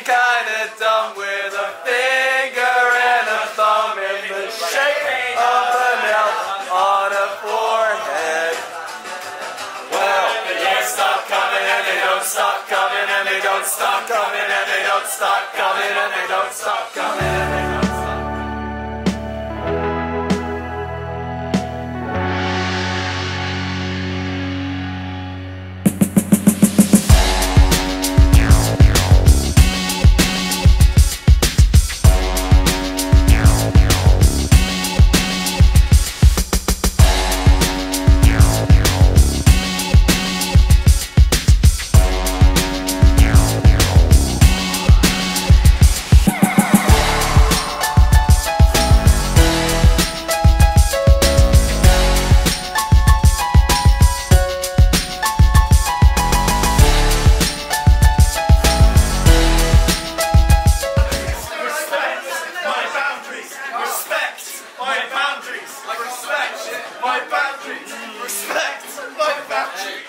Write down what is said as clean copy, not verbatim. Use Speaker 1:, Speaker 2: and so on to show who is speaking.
Speaker 1: kinda dumb with a finger and a thumb in the shape of a nail on a forehead. Well, the years stop coming and they don't stop coming and they don't stop coming and they don't stop coming and they don't stop coming and they don't stop. My boundaries, respect my boundaries.